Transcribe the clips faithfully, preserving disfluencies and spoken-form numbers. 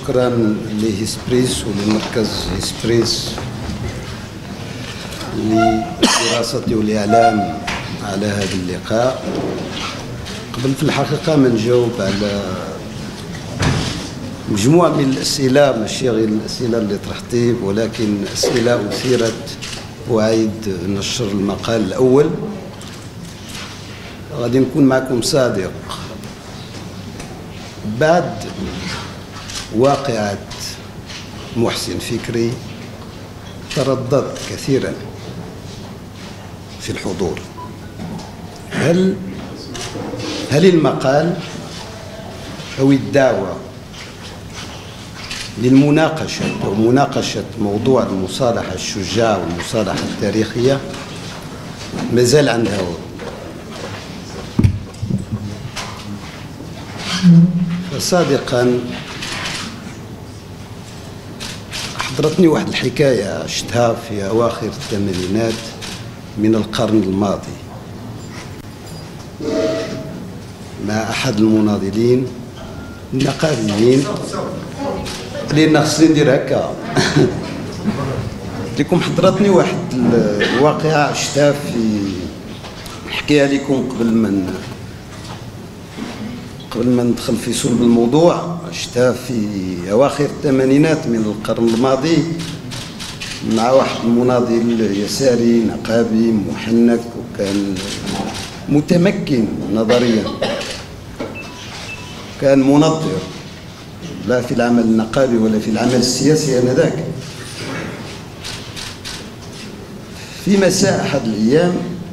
شكرا لهيسبريس ولمركز هيسبريس لدراسة والإعلام على هذا اللقاء. قبل في الحقيقة ما نجاوب على مجموعة من الأسئلة، ماشي غير الأسئلة اللي طرحتي، ولكن أسئلة أثيرت وأعيد نشر المقال الأول. غادي نكون معكم صادق. بعد واقعة محسن فكري ترددت كثيرا في الحضور. هل هل المقال أو الدعوة للمناقشة أو مناقشة موضوع المصالحة الشجاعة والمصالحة التاريخية مازال عندها وقت؟ فصادقا حضرتني واحد الحكاية عشتها في أواخر الثمانينات من القرن الماضي مع أحد المناضلين النقابيين. لأن خصني ندير هكا. لكم حضرتني واحد الواقعة عشتها في، نحكيها لكم قبل ما قبل ما ندخل في صلب الموضوع. عشتها في أواخر الثمانينات من القرن الماضي مع واحد المناضل يساري نقابي محنك، وكان متمكن نظريا، كان منظر لا في العمل النقابي ولا في العمل السياسي آنذاك. في مساء أحد الأيام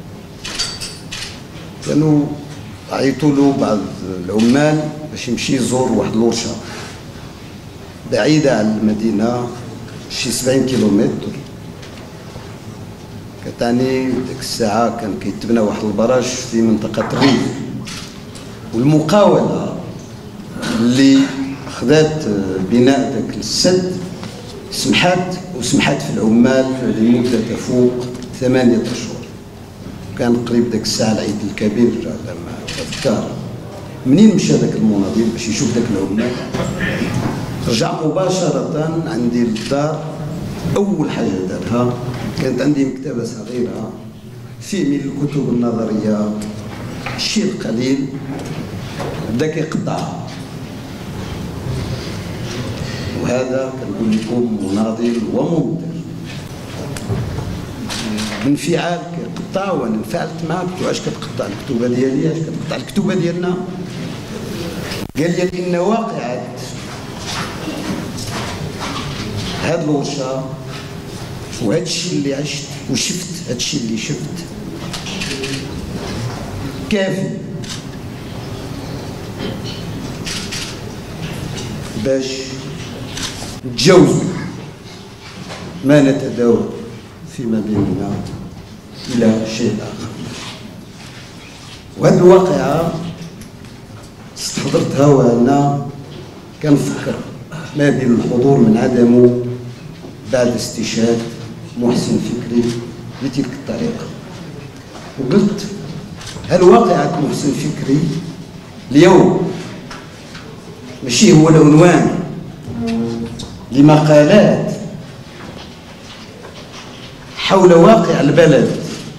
كانوا عيطوا له بعض العمال باش يمشي يزور واحد الورشة بعيدة عن المدينة شي سبعين كيلومتر. كتعني ديك الساعة كان كيتبنى واحد البراج في منطقة الريف، والمقاولة اللي خذات بناء ذاك السد سمحات وسمحات في العمال لمدة تفوق ثمانية أشهر. كان قريب ذاك الساعة العيد الكبير على ما أذكر. منين مشى ذاك المناضل باش يشوف ذاك العمال، رجع مباشرة عندي للدار. أول حاجة دارها كانت عندي مكتبة صغيرة فيه من الكتب النظرية الشيء القليل، بدا كيقطعها. وهذا كنقول لكم مناضل ومنظر بانفعال كيقطع، وانا انفعلت معاه. قلت له: اش كتقطع الكتوبه ديالي؟ اش كتقطع الكتوبه ديالنا؟ قال لي: ان واقعة هاد الورشة وهاد الشيء اللي عشت وشفت، هاد الشيء اللي شفت كافي باش نتجاوزوا ما نتداول فيما بيننا إلى شيء آخر. وهذه الواقعة استحضرتها وأنا كنفكر ما بين الحضور من عدمه بعد استشهاد محسن فكري بتلك الطريقة. وقلت: هل واقعة محسن فكري اليوم ماشي هو العنوان لمقالات حول واقع البلد؟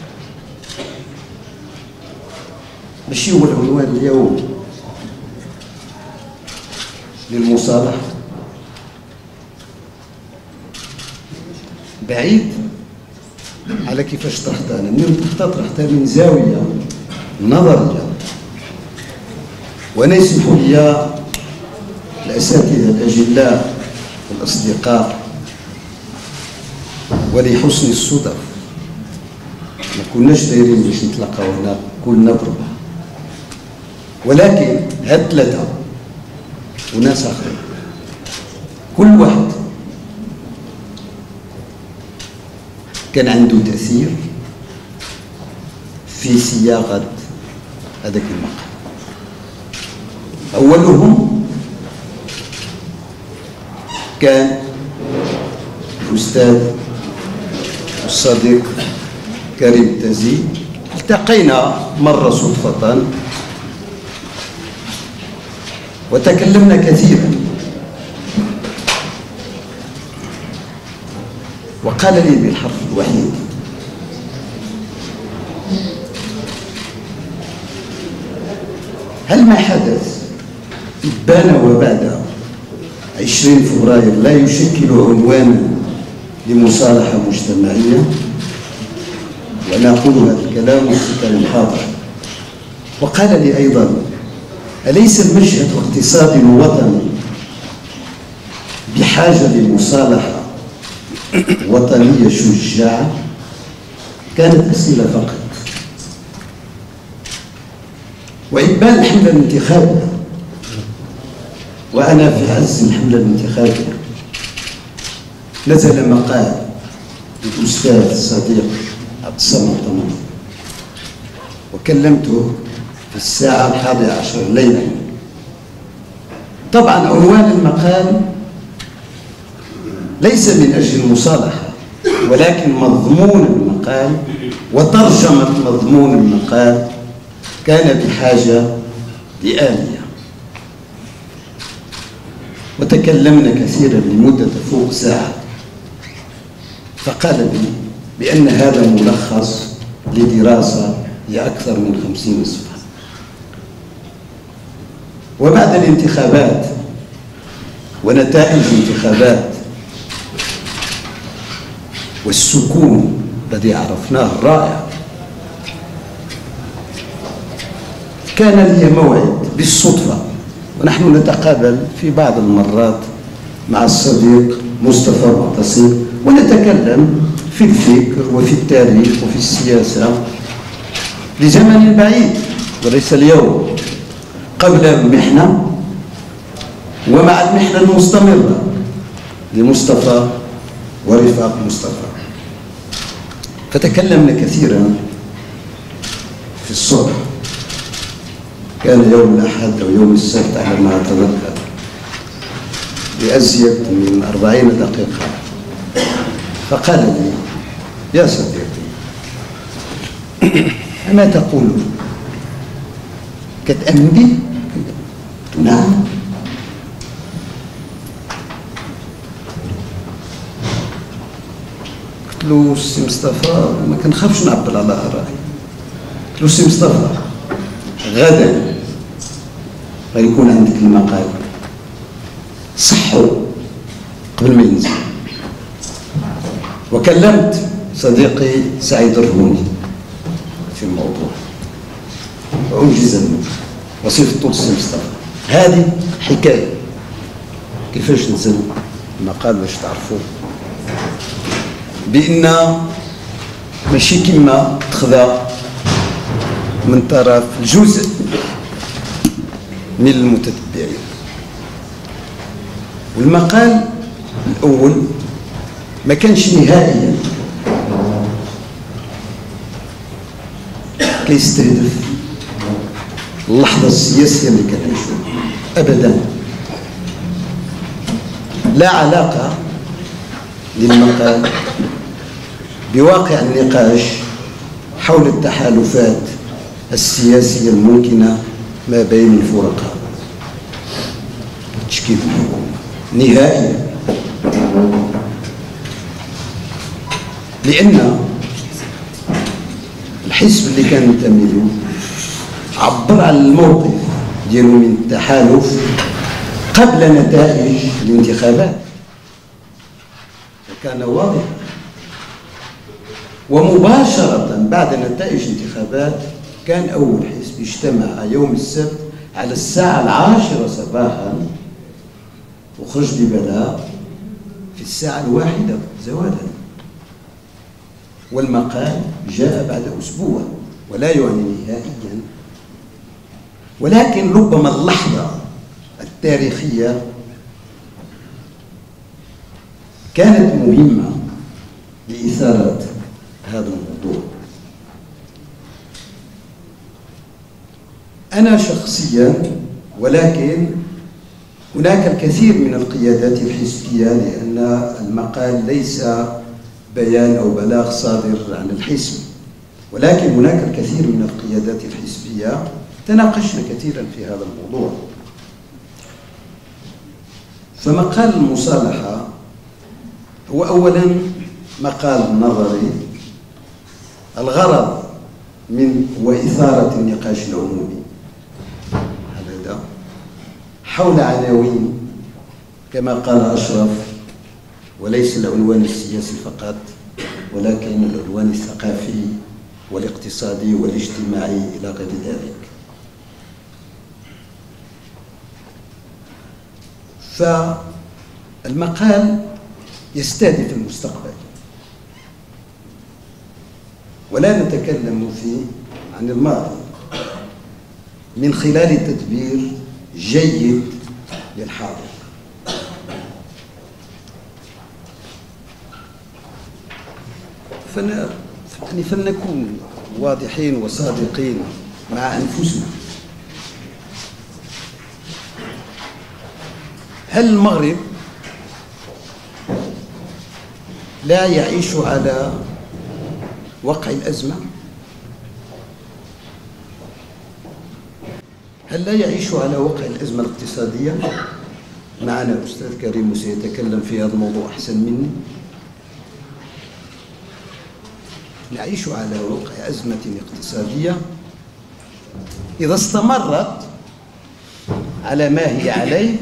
ماشي هو العنوان اليوم للمصالحة؟ بعيد على كيفاش طرحتها انا. من طرحتها من زاويه نظريه، وانا يسمحوا لي الاساتذه الاجلاء والاصدقاء ولحسن الصدف ما كناش دايرين باش نتلاقاو هنا كلنا بربع، ولكن هاد ثلاثه وناس اخرين كل واحد كان عنده تأثير في صياغة هذاك المقال. أولهم كان الأستاذ والصديق كريم تازي. التقينا مرة صدفة وتكلمنا كثيرا وقال لي بالحرف الوحيد: هل ما حدث إبان وبعد عشرين فبراير لا يشكل عنوانا لمصالحة مجتمعية؟ وأنا أقول هذا الكلام وكلام حاضر. وقال لي أيضا: أليس المشهد الاقتصادي الوطني بحاجة لمصالحة وطنية شجاعة؟ كانت أسئلة فقط. وإبان الحملة الانتخابية، وأنا في عز الحملة الانتخابية، نزل مقال للأستاذ الصديق عبد الصمد طماطم، وكلمته في الساعة الحادية عشر ليلا. طبعا عنوان المقال ليس من أجل المصالحة، ولكن مضمون المقال وترجمة مضمون المقال كان بحاجة لآلية. وتكلمنا كثيرا لمدة فوق ساعة، فقال لي بأن هذا ملخص لدراسة لأكثر من خمسين صفحة. وبعد الانتخابات ونتائج الانتخابات والسكون الذي عرفناه الرائع، كان لي موعد بالصدفة، ونحن نتقابل في بعض المرات مع الصديق مصطفى معتصم، ونتكلم في الفكر وفي التاريخ وفي السياسة لزمن بعيد وليس اليوم، قبل المحنة ومع المحنة المستمرة لمصطفى ورفاق مصطفى. فتكلمنا كثيرا في الصبح، كان يوم الأحد أو يوم السبت على ما أتذكر، بأزيد من أربعين دقيقة. فقال لي: يا صديقي، أما تقول كتأمن بي؟ قلت: نعم. قلت له: سي مصطفى، ما كنخافش نعبر على آرائي. قلت له: سي مصطفى، غدا غيكون عندك المقال، صحوا قبل ما ينزل. وكلمت صديقي سعيد الرهوني في الموضوع، وأنجز منه وصفته للسي مصطفى. هذه حكاية كيفاش نزل المقال باش تعرفوا بأن ماشي كما تخذا من طرف جزء من المتتبعين. والمقال الأول ما كانش نهائيا كيستهدف اللحظة السياسية اللي كنعيشوها أبدا، لا علاقة للمقال بواقع النقاش حول التحالفات السياسية الممكنة ما بين الفرقاء تشكيل الحكومة نهائيا، لأن الحزب اللي كان ينتمي له عبر عن الموقف ديالو من التحالف قبل نتائج الانتخابات، وكان واضحا. ومباشرة بعد نتائج الانتخابات كان أول حزب اجتمع يوم السبت على الساعة العاشرة صباحا، وخرج ببلاغ في الساعة الواحدة زوالا. والمقال جاء بعد أسبوع، ولا يعني نهائيا، ولكن ربما اللحظة التاريخية كانت مهمة لإثارة هذا الموضوع. أنا شخصيا، ولكن هناك الكثير من القيادات الحزبية، لأن المقال ليس بيان أو بلاغ صادر عن الحزب، ولكن هناك الكثير من القيادات الحزبية تناقشنا كثيرا في هذا الموضوع. فمقال المصالحة هو أولا مقال نظري الغرض من وإثارة النقاش العمومي هذا حول عناوين كما قال أشرف، وليس العنوان السياسي فقط ولكن العنوان الثقافي والاقتصادي والاجتماعي إلى غير ذلك. فالمقال يستهدف المستقبل، ولا نتكلم فيه عن الماضي من خلال تدبير جيد للحاضر. فن... يعني فلنكون واضحين وصادقين مع أنفسنا. هل المغرب لا يعيش على وقع الأزمة؟ هل لا يعيش على وقع الأزمة الاقتصادية؟ معنا أستاذ كريم سيتكلم في هذا الموضوع أحسن مني. نعيش على وقع أزمة اقتصادية إذا استمرت على ما هي عليه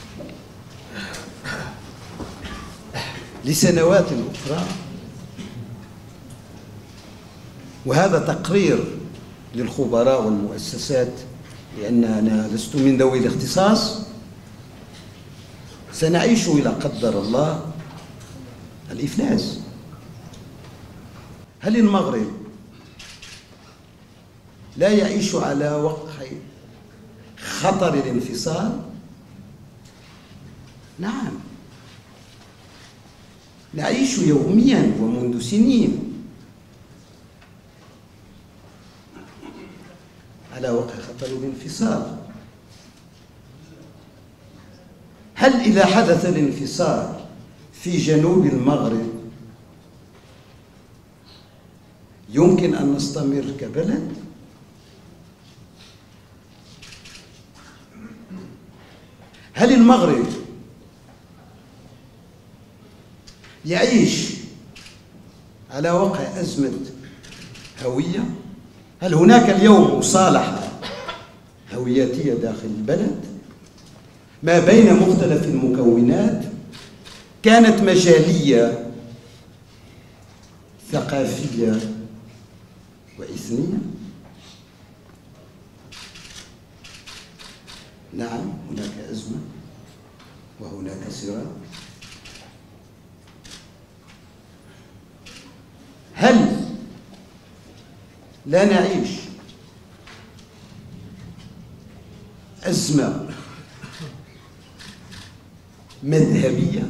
لسنوات أخرى، وهذا تقرير للخبراء والمؤسسات، لأن أنا لست من ذوي الاختصاص. سنعيش إلى قدر الله الإفلاس. هل المغرب لا يعيش على وقع خطر الانفصال؟ نعم، نعيش يوميا ومنذ سنين على وقع خطر الانفصال. هل إذا حدث الانفصال في جنوب المغرب يمكن أن نستمر كبلد؟ هل المغرب يعيش على وقع أزمة هوية؟ هل هناك اليوم مصالحة هوياتية داخل البلد ما بين مختلف المكونات، كانت مجالية ثقافية وإثنية؟ نعم، هناك أزمة وهناك صراع. هل لا نعيش أزمة مذهبية؟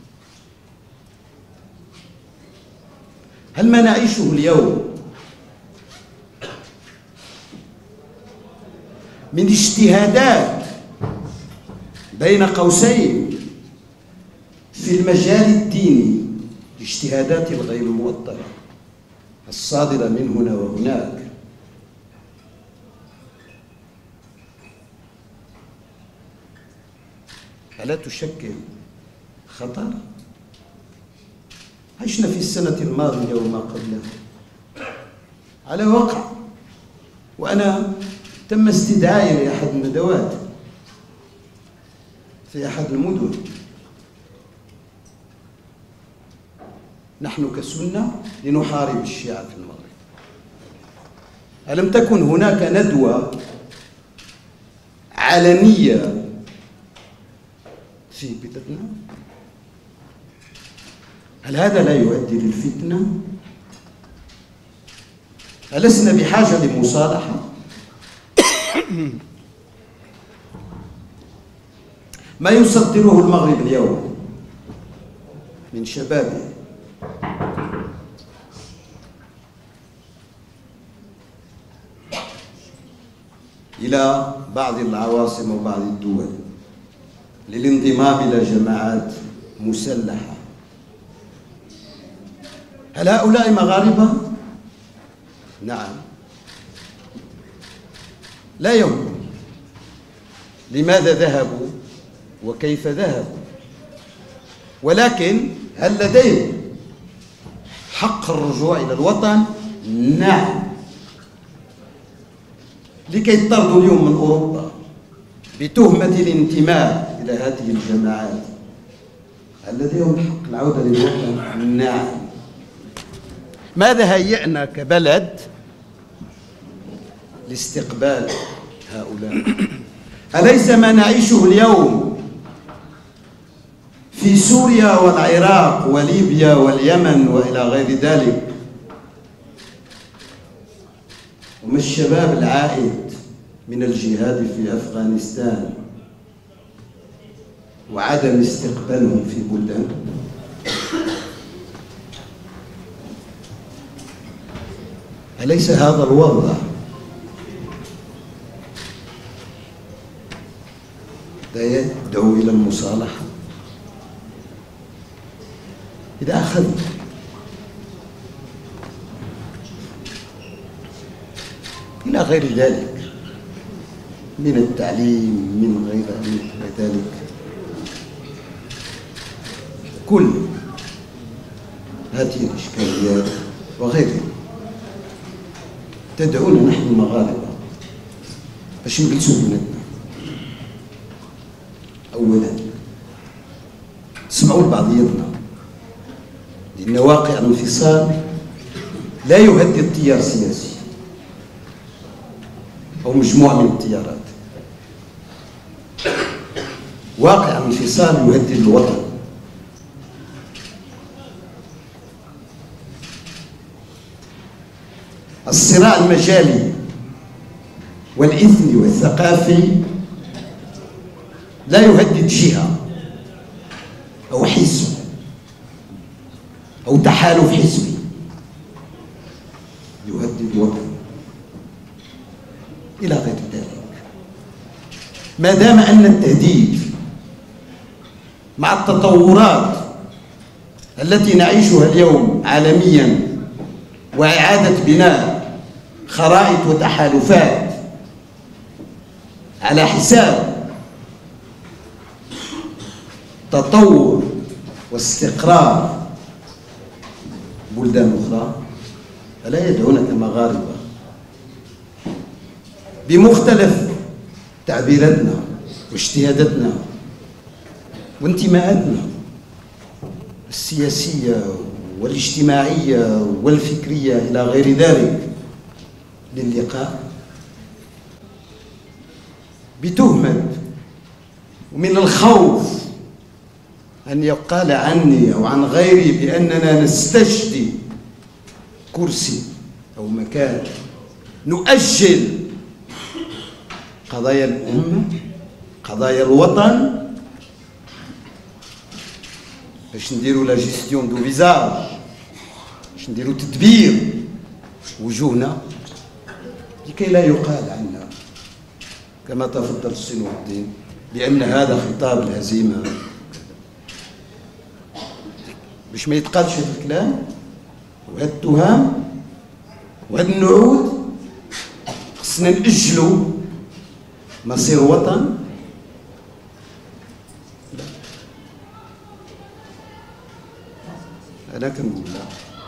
هل ما نعيشه اليوم من اجتهادات بين قوسين في المجال الديني، الاجتهادات الغير موطنة الصادرة من هنا وهناك، ألا تشكل خطر؟ عشنا في السنة الماضية وما قبلها على وقع، وأنا تم استدعائي لأحد الندوات في أحد المدن. نحن كسنة لنحارب الشيعة في المغرب. ألم تكن هناك ندوة علنية في بلادنا؟ هل هذا لا يؤدي للفتنة؟ ألسنا بحاجة لمصالحة؟ ما يصدره المغرب اليوم من شبابه إلى بعض العواصم وبعض الدول للانضمام إلى جماعات مسلحة، هل هؤلاء مغاربة؟ نعم، لا يمكن. لماذا ذهبوا وكيف ذهبوا؟ ولكن هل لديهم حق الرجوع إلى الوطن؟ نعم. لكي يطردوا اليوم من أوروبا بتهمة الانتماء إلى هذه الجماعات، هل لديهم حق العودة للوطن؟ نعم. ماذا هيئنا كبلد لاستقبال هؤلاء؟ أليس ما نعيشه اليوم في سوريا والعراق وليبيا واليمن وإلى غير ذلك، وما الشباب العائد من الجهاد في أفغانستان وعدم استقبالهم في بلدانهم؟ أليس هذا الوضع لا يدعو إلى المصالحة؟ إذا أخذ إلى غير ذلك من التعليم من غير ذلك، كل هذه الإشكاليات وغيرها تدعونا نحن المغاربة باش نجلسوا بيناتنا. أولا تسمعوا لبعضياتنا، لأن واقع الانفصال لا يهدد التيار السياسي أو مجموعة من التيارات. واقع الانفصال يهدد الوطن. الصراع المجالي والإثني والثقافي لا يهدد جهة أو حزب أو تحالف حزبي، يهدد الوطن إلى غير ذلك. ما دام أن التهديد مع التطورات التي نعيشها اليوم عالميا وإعادة بناء خرائط وتحالفات على حساب تطور واستقرار بلدان أخرى، فلا يدعونا كمغاربة بمختلف تعبيراتنا واجتهاداتنا وانتماءاتنا السياسية والاجتماعية والفكرية إلى غير ذلك للقاء بتهمة ومن الخوف أن يقال عني أو عن غيري بأننا نستجدي كرسي أو مكان، نؤجل قضايا الأمة قضايا الوطن باش نديروا لا جيستيون دو فيزاج، باش نديروا تدبير وجوهنا، لكي لا يقال عنا كما تفضل السي الدين بأن هذا خطاب الهزيمة، باش ما يتقالش هذا الكلام وهذه التهم وهذا النعود. خصنا نأجلوا مصير وطن. أنا كنقول لا.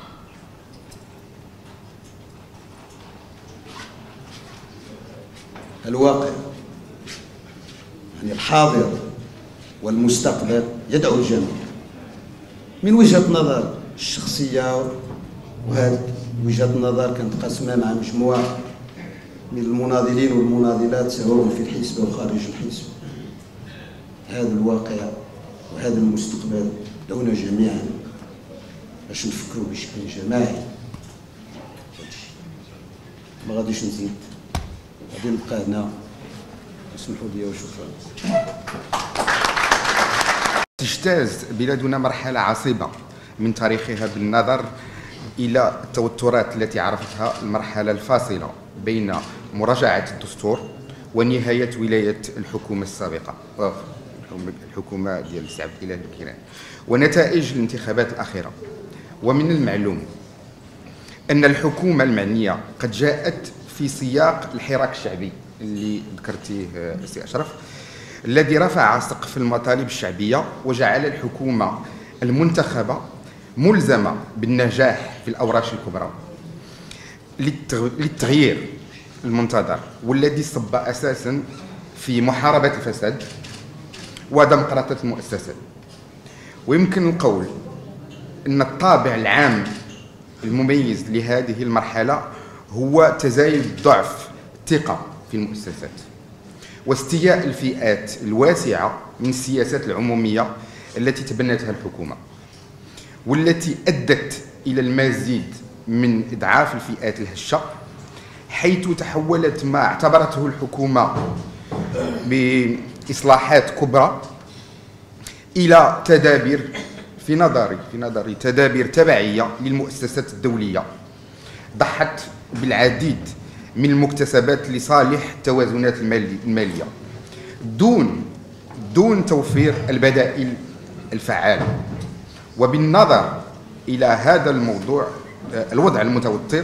الواقع يعني الحاضر والمستقبل يدعو الجميع من وجهة نظر الشخصية، وهذه وجهة نظر كانت قاسمة مع مجموعة من المناضلين والمناضلات سواء في الحزب أو خارج الحزب. هذا الواقع وهذا المستقبل دعونا جميعا باش نفكروا بشكل جماعي. ما غاديش نزيد، غادي نبقى هنا. اسمحوا لي وشكرا. تجتاز بلادنا مرحلة عصيبة من تاريخها بالنظر إلى التوترات التي عرفتها المرحلة الفاصلة بين مراجعة الدستور ونهاية ولاية الحكومة السابقة، الحكومة ديال سي عبد الاله الكيراني، ونتائج الانتخابات الأخيرة. ومن المعلوم أن الحكومة المعنية قد جاءت في سياق الحراك الشعبي اللي ذكرتيه سي أشرف، الذي رفع سقف المطالب الشعبية وجعل الحكومة المنتخبة ملزمة بالنجاح في الأوراش الكبرى للتغيير المنتظر والذي صب أساسا في محاربة الفساد وديمقراطية المؤسسات. ويمكن القول أن الطابع العام المميز لهذه المرحلة هو تزايد ضعف الثقة في المؤسسات واستياء الفئات الواسعة من السياسات العمومية التي تبنتها الحكومة، والتي أدت إلى المزيد من إضعاف الفئات الهشة، حيث تحولت ما اعتبرته الحكومة بإصلاحات كبرى إلى تدابير في نظري في نظري تدابير تبعية للمؤسسات الدولية ضحت بالعديد من المكتسبات لصالح التوازنات المالية دون دون توفير البدائل الفعالة. وبالنظر إلى هذا الموضوع الوضع المتوتر،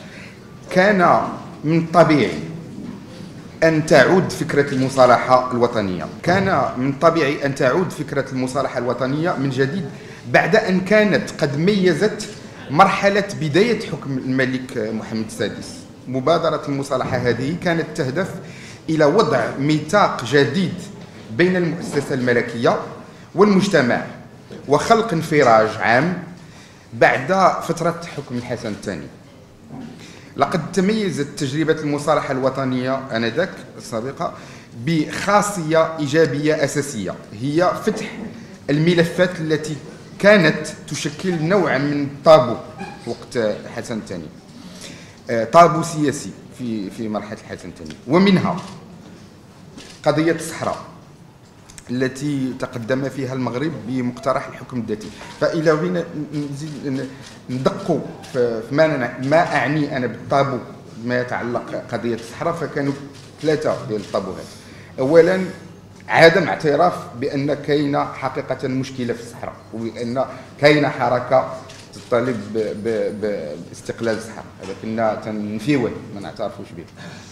كان من طبيعي أن تعود فكرة المصالحة الوطنية كان من طبيعي أن تعود فكرة المصالحة الوطنية من جديد بعد أن كانت قد ميزت مرحلة بداية حكم الملك محمد السادس. مبادرة المصالحة هذه كانت تهدف إلى وضع ميثاق جديد بين المؤسسة الملكية والمجتمع وخلق انفراج عام بعد فترة حكم الحسن الثاني. لقد تميزت تجربة المصالحة الوطنية آنذاك السابقة بخاصية إيجابية أساسية، هي فتح الملفات التي كانت تشكل نوعا من طابو وقت الحسن الثاني، طابو سياسي في في مرحلة الحسن الثاني، ومنها قضية الصحراء التي تقدم فيها المغرب بمقترح الحكم الذاتي. فإلى بغينا نزيد ندقوا في ما ما أعني أنا بالطابو ما يتعلق قضية الصحراء، فكانوا ثلاثة ديال الطابوهات. أولا عدم اعتراف بأن كاينة حقيقة مشكلة في الصحراء، وبأن كاينة حركة تطالب باستقلال الصحراء، هذا كنا تنفيوه ما نعترفوش به.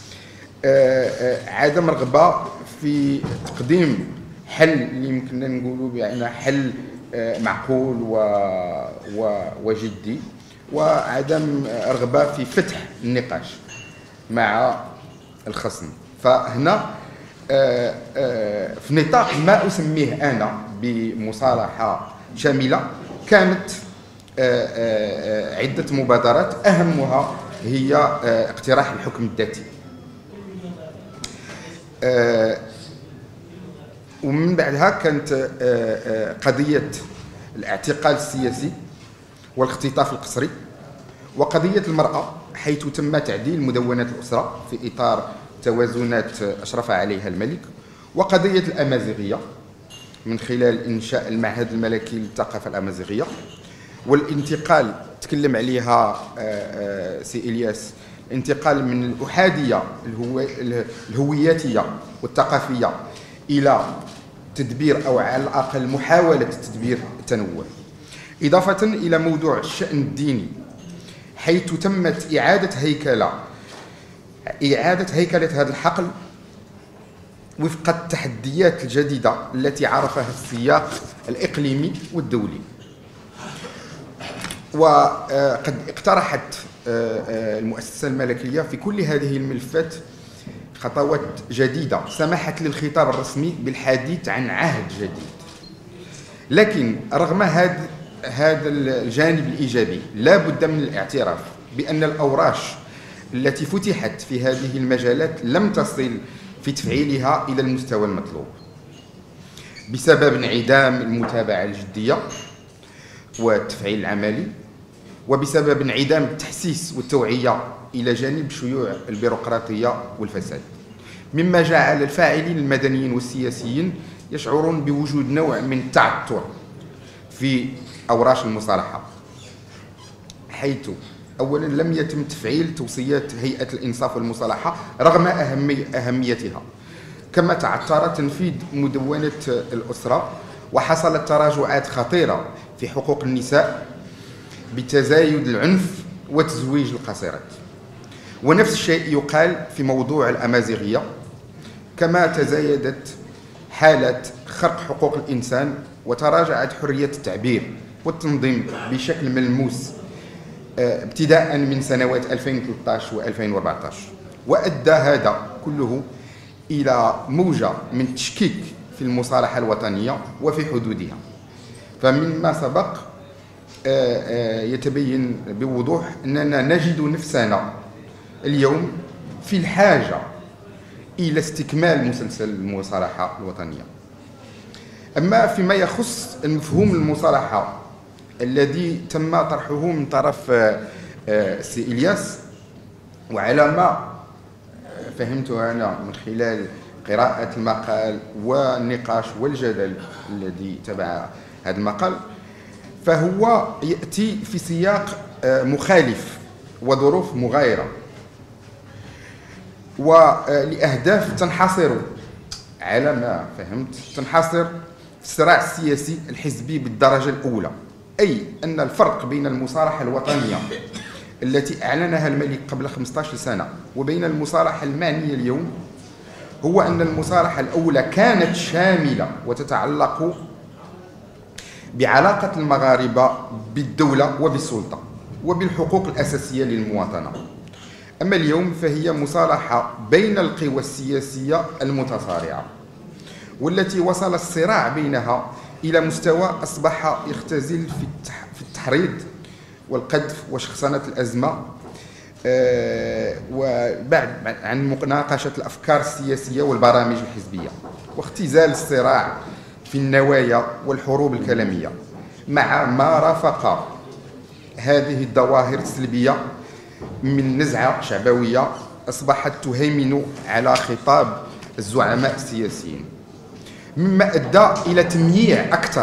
عدم رغبة في تقديم حل اللي يمكننا نقولوا بأنه حل معقول و... و... وجدي، وعدم رغبة في فتح النقاش مع الخصم. فهنا في نطاق ما أسميه أنا بمصالحة شاملة كانت عدة مبادرات أهمها هي اقتراح الحكم الذاتي، ومن بعدها كانت قضية الاعتقال السياسي والاختطاف القسري، وقضية المرأة حيث تم تعديل مدونات الأسرة في إطار توازنات أشرف عليها الملك، وقضية الأمازيغية من خلال إنشاء المعهد الملكي للثقافة الأمازيغية، والانتقال تكلم عليها سي إلياس، الانتقال من الأحادية الهوياتية والثقافية إلى تدبير أو على الأقل محاولة تدبير التنوع، إضافة إلى موضوع الشأن الديني حيث تمت إعادة هيكلة إعادة هيكلة هذا الحقل وفق التحديات الجديدة التي عرفها السياق الإقليمي والدولي. وقد اقترحت المؤسسة الملكية في كل هذه الملفات خطوات جديدة سمحت للخطاب الرسمي بالحديث عن عهد جديد. لكن رغم هذا هذا الجانب الإيجابي لا بد من الاعتراف بأن الأوراش التي فتحت في هذه المجالات لم تصل في تفعيلها إلى المستوى المطلوب بسبب انعدام المتابعة الجدية والتفعيل العملي، وبسبب انعدام التحسيس والتوعية إلى جانب شيوع البيروقراطية والفساد، مما جعل الفاعلين المدنيين والسياسيين يشعرون بوجود نوع من التعثر في أوراش المصالحة، حيث أولا لم يتم تفعيل توصيات هيئة الإنصاف والمصالحة رغم أهمي أهميتها، كما تعثر تنفيذ مدونة الأسرة، وحصلت تراجعات خطيرة في حقوق النساء بتزايد العنف وتزويج القاصرات. ونفس الشيء يقال في موضوع الأمازيغية، كما تزايدت حالة خرق حقوق الإنسان وتراجعت حرية التعبير والتنظيم بشكل ملموس ابتداء من سنوات ألفين وثلاثة عشر و ألفين وأربعة عشر، وأدى هذا كله إلى موجة من التشكيك في المصالحة الوطنية وفي حدودها. فمما سبق يتبين بوضوح أننا نجد نفسنا اليوم في الحاجة إلى استكمال مسلسل المصالحة الوطنية. أما فيما يخص المفهوم المصالحة الذي تم طرحه من طرف سي إلياس، وعلى ما فهمته أنا من خلال قراءة المقال والنقاش والجدل الذي تبع هذا المقال، فهو يأتي في سياق مخالف وظروف مغايرة ولأهداف تنحصر على ما فهمت تنحصر في الصراع السياسي الحزبي بالدرجة الأولى، أي أن الفرق بين المصالحة الوطنية التي أعلنها الملك قبل خمسة عشر سنة وبين المصالحة المعنية اليوم هو أن المصالحة الأولى كانت شاملة وتتعلق بعلاقة المغاربة بالدولة وبالسلطة وبالحقوق الأساسية للمواطنة. أما اليوم فهي مصالحة بين القوى السياسية المتصارعة، والتي وصل الصراع بينها إلى مستوى أصبح يختزل في التحريض والقذف وشخصنة الأزمة، وبعد عن مناقشة الأفكار السياسية والبرامج الحزبية واختزال الصراع في النوايا والحروب الكلامية، مع ما رافق هذه الظواهر السلبية من نزعة شعبوية أصبحت تهيمن على خطاب الزعماء السياسيين، مما أدى إلى تمييع أكثر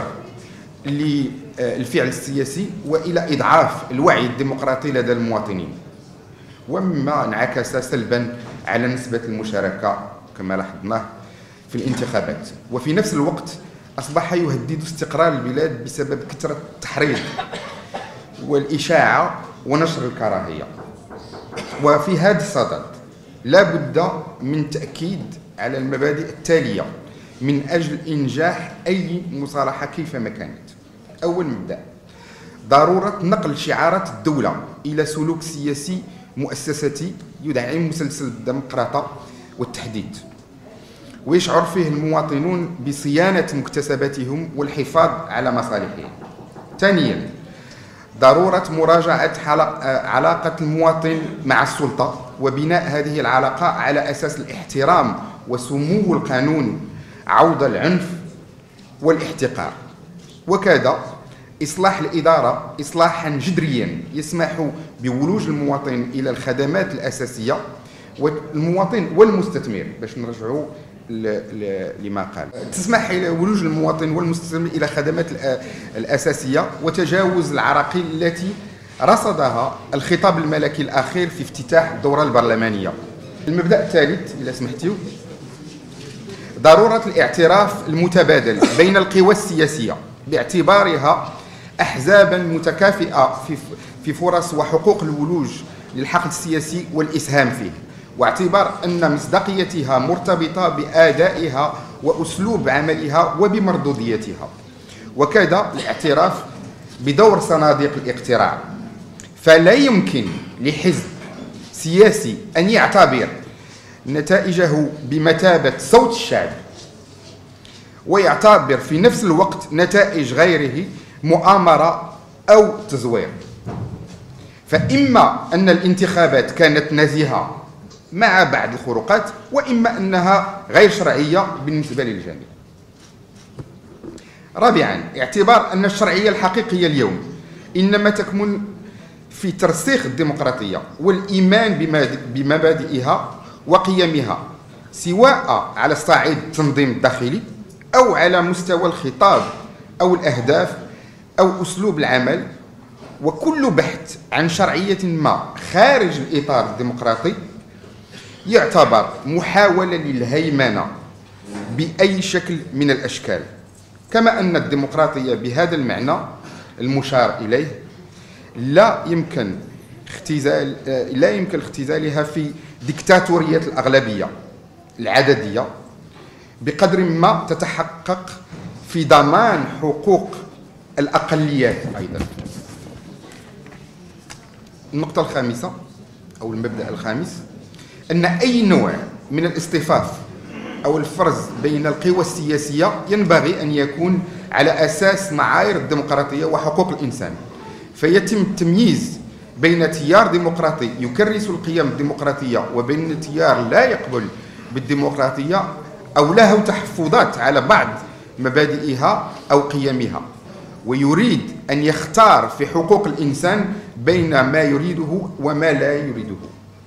للفعل السياسي وإلى إضعاف الوعي الديمقراطي لدى المواطنين، ومما انعكس سلبا على نسبة المشاركة كما لاحظناه في الانتخابات. وفي نفس الوقت أصبح يهدد استقرار البلاد بسبب كثرة التحريض والإشاعة ونشر الكراهية. وفي هذا الصدد لا بد من تأكيد على المبادئ التالية من أجل إنجاح أي مصالحة كيفما كانت. أول مبدأ: ضرورة نقل شعارات الدولة إلى سلوك سياسي مؤسساتي يدعم مسلسل الديمقراطية والتحديد، ويشعر فيه المواطنون بصيانة مكتسباتهم والحفاظ على مصالحهم. ثانياً، ضرورة مراجعة علاقة المواطن مع السلطة وبناء هذه العلاقة على أساس الاحترام وسمو القانون عوض العنف والاحتقار. وكذا إصلاح الإدارة إصلاحاً جذرياً يسمح بولوج المواطن إلى الخدمات الأساسية، والمواطن والمستثمر باش نرجعوا لما قال تسمح إلى ولوج المواطن والمستثمر إلى خدمات الأساسية وتجاوز العراقيل التي رصدها الخطاب الملكي الأخير في افتتاح الدورة البرلمانية. المبدأ الثالث إذا سمحتوا: ضرورة الاعتراف المتبادل بين القوى السياسية باعتبارها أحزابا متكافئة في في فرص وحقوق الولوج للحقل السياسي والإسهام فيه، واعتبار أن مصداقيتها مرتبطة بأدائها وأسلوب عملها وبمردوديتها. وكذا الاعتراف بدور صناديق الاقتراع، فلا يمكن لحزب سياسي أن يعتبر نتائجه بمثابة صوت الشعب ويعتبر في نفس الوقت نتائج غيره مؤامرة أو تزوير. فإما أن الانتخابات كانت نزيهة مع بعض الخروقات، وإما أنها غير شرعية بالنسبة للجميع. رابعاً، اعتبار أن الشرعية الحقيقية اليوم إنما تكمن في ترسيخ الديمقراطية والإيمان بمبادئها وقيمها، سواء على الصعيد التنظيم الداخلي أو على مستوى الخطاب أو الأهداف أو أسلوب العمل. وكل بحث عن شرعية ما خارج الإطار الديمقراطي يعتبر محاولة للهيمنة بأي شكل من الأشكال، كما أن الديمقراطية بهذا المعنى المشار إليه لا يمكن اختزال لا يمكن اختزالها في ديكتاتورية الأغلبية العددية، بقدر ما تتحقق في ضمان حقوق الأقليات أيضا. النقطة الخامسة أو المبدأ الخامس أن أي نوع من الاصطفاف أو الفرز بين القوى السياسية ينبغي أن يكون على أساس معايير الديمقراطية وحقوق الإنسان، فيتم التمييز بين تيار ديمقراطي يكرس القيم الديمقراطية وبين تيار لا يقبل بالديمقراطية أو له تحفظات على بعض مبادئها أو قيمها، ويريد أن يختار في حقوق الإنسان بين ما يريده وما لا يريده.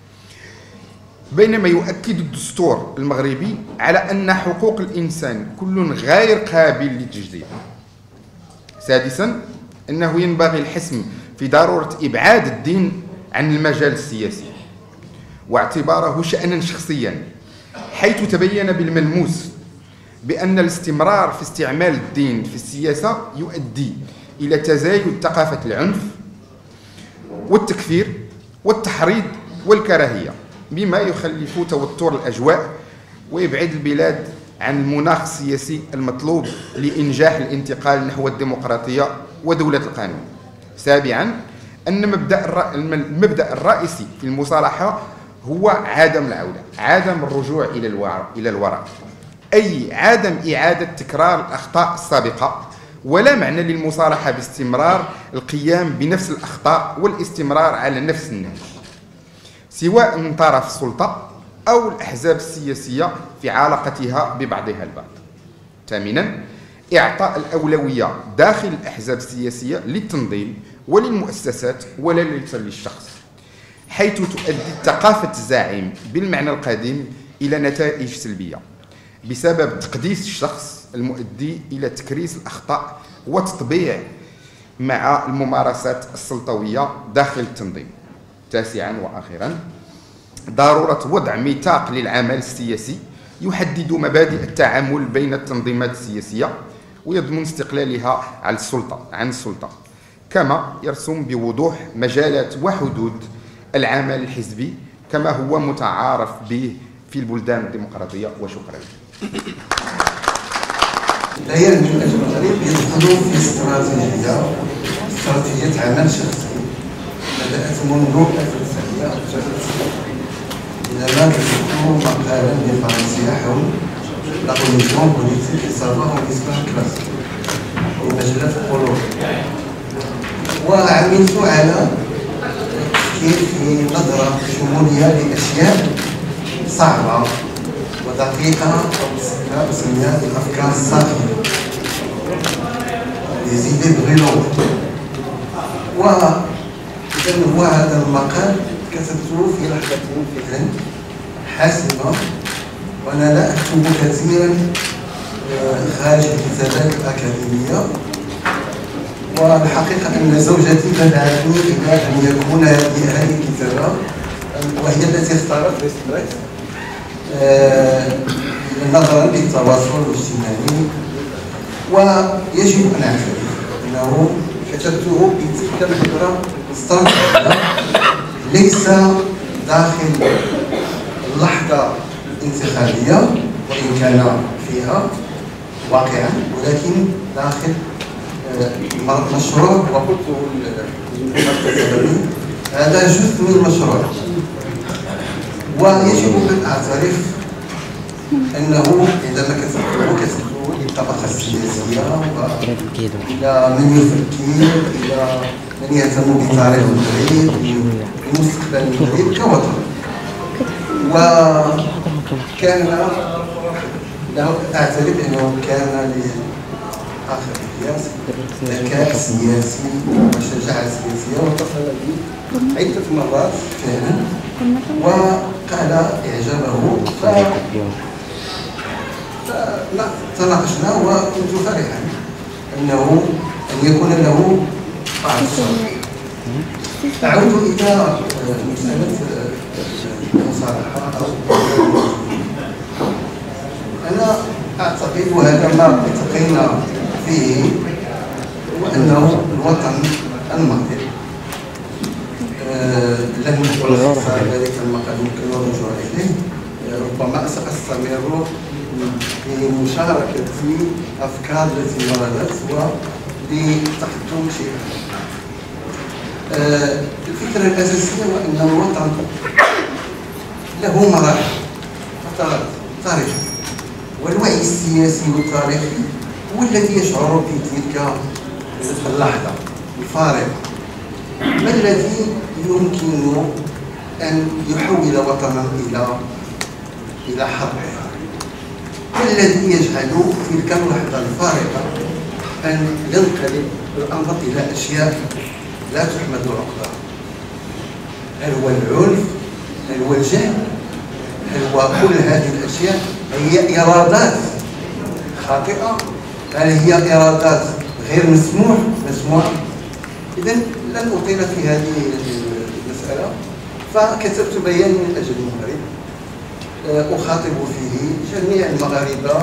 بينما يؤكد الدستور المغربي على أن حقوق الإنسان كل غير قابل للتجديد. سادسا، أنه ينبغي الحسم في ضرورة إبعاد الدين عن المجال السياسي واعتباره شأنا شخصيا، حيث تبين بالملموس بأن الاستمرار في استعمال الدين في السياسة يؤدي إلى تزايد ثقافة العنف والتكفير والتحريض والكراهية، بما يخلف توتر الأجواء ويبعد البلاد عن المناخ السياسي المطلوب لإنجاح الانتقال نحو الديمقراطية ودولة القانون. سابعا، أن مبدأ المبدأ الرئيسي في المصالحة هو عدم العودة، عدم الرجوع إلى الوراء إلى الوراء أي عدم إعادة تكرار الأخطاء السابقة، ولا معنى للمصالحة باستمرار القيام بنفس الأخطاء والاستمرار على نفس النهج، سواء من طرف السلطة أو الأحزاب السياسية في علاقتها ببعضها البعض. ثامنا، إعطاء الأولوية داخل الأحزاب السياسية للتنظيم وللمؤسسات ولا ليس للشخص، حيث تؤدي ثقافة الزعيم بالمعنى القديم إلى نتائج سلبية بسبب تقديس الشخص المؤدي إلى تكريس الأخطاء وتطبيع مع الممارسات السلطوية داخل التنظيم. تاسعا وأخيرا، ضرورة وضع ميثاق للعمل السياسي يحدد مبادئ التعامل بين التنظيمات السياسية ويضمن استقلالها عن السلطة عن السلطة كما يرسم بوضوح مجالات وحدود العمل الحزبي كما هو متعارف به في البلدان الديمقراطية. وشكرا. لا يلزم المغرب يدخلوا في استراتيجية استراتيجية عمل شخصي بدأت منذ ألف وتسعمائة وثلاثة وتسعين عندما كتبت مقالا لفرنسية حول لا كوميسيون بوليتيك اي سافوار اون اسبان كلاسيك في مجلة القلوب، وعملت على في نظرة شمولية لأشياء صعبة ودقيقة أسميها الأفكار الصاخبة les idées brûlantes. وإذا هو هذا المقال كتبته في لحظة فعلا حاسمة، وأنا لا أكتب كثيرا خارج الكتابات الأكاديمية، والحقيقة أن زوجتي دفعتني إلى أن يكون هذه الكتابة وهي التي اختارت ليستريس نظرا للتواصل الاجتماعي. ويجب أن أعترف أنه كتبته بتلك النظرة استراتيجية ليس داخل اللحظة الانتخابية وإن كان فيها واقعا، ولكن داخل مشروع، وقلت للمركز هذا جزء من المشروع. ويجب أن أعترف أنه عندما كتبته كتبته للطبقة السياسية وإلى من يفكر، إلى من يهتم بتاريخ المغرب بمستقبل المغرب كوطن. وكان له أعترف أنه كان لآخر القياس ذكاء سياسي وشجاعة سياسية، واتصل بي عدة مرات فعلا وقال إعجابه، فتناقشنا وكنت فرحا أنه أن يكون له بعض الصبر. أعود إلى مسألة المصالحة أو أنا أعتقد وهذا ما التقينا فيه وأنه الوطن المغرب لن نقول اختصار ذلك المقال يمكن الرجوع إليه، ربما سأستمر في مشاركة أفكار التي وردت لتقدم شيء. آه الفكرة الأساسية هو أن الوطن له مراحل فترات تاريخ، والوعي السياسي والتاريخي هو الذي يشعر بتلك اللحظة الفارقة. ما الذي يمكن أن يحول وطنا إلى إلى حرب؟ ما الذي يجعل تلك اللحظة الفارقة أن ينقلب الأمر إلى أشياء لا تحمد عقباها؟ هل هو العنف؟ هل هو الجهل؟ هل هو كل هذه الأشياء هي إرادات خاطئة؟ هل هي إرادات غير مسموح مسموعة؟ إذا لن أطيل في هذه المسألة، فكتبت بيان من أجل المغرب أخاطب فيه جميع المغاربة،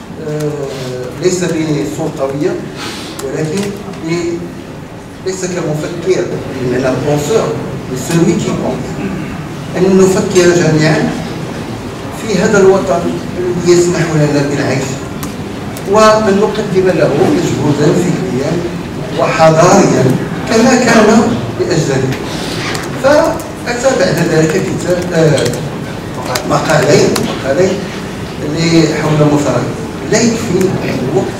ليس بسلطوية ولكن ليس كمفكر بمعنى البونسور، سلوي كي بونس، أن نفكر جميعا في هذا الوطن الذي يسمح لنا بالعيش، وأن نقدم له مجهودا فكريا وحضاريا كما كان لأجله. فأتى بعد ذلك كتاب آه مقالين مقالين اللي حول مصارعة. لا يكفي الوقت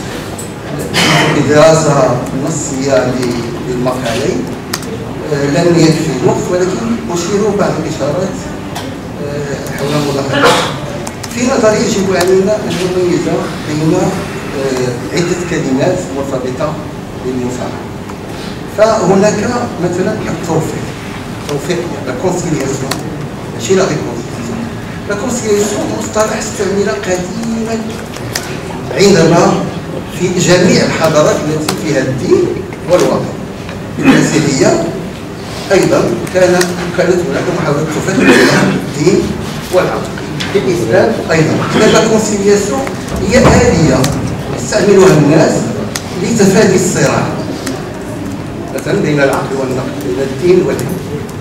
بدراسة نصية للمقالين، آه لن يكفي الوقت، ولكن أشير بعض الإشارات آه حول المداخلات. في نظري يجب علينا أن نميز بين آه عدة كلمات مرتبطة بالمصارعة. فهناك مثلا التوفيق، التوفيق لا كونسيلياسيون، ماشي لا ريكونسيلياسيون. لا كونسيلياسيون مصطلح استعمل قديما عندما في جميع الحضارات التي فيها الدين والوطن. المسيحية أيضا كان كانت هناك محاولة تفرق بين الدين والعقل. في الإسلام أيضا لا كونسيلياسيون هي آلية يستعملها الناس لتفادي الصراع مثلا بين العقل والنقل، بين الدين والدين.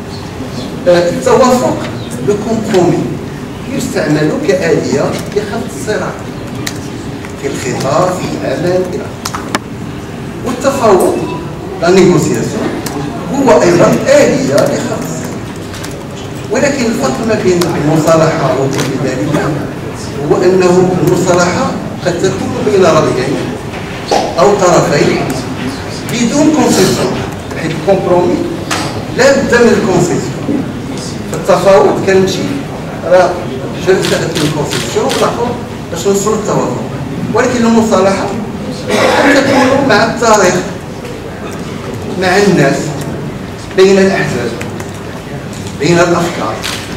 التوافق لو كومبرومي يستعمل كآلية لخفض الصراع في الخطاب في العمل إلى آخره. والتفاوض لا نيغوسياسيون هو أيضا آلية لخفض الصراع. ولكن الفرق ما بين المصالحة وغير ذلك هو أنه المصالحة قد تكون بين رجلين أو طرفين بدون كونسيسيون، حيث الكومبرومي لا بد من الكونسيسيون. فالتفاوض كنمشي راه جلسة الكونسيسيون وناخذ باش نوصلوا للتوافق. ولكن المصالحة قد تكون مع التاريخ، مع الناس، بين الأحزاب، بين الأفكار،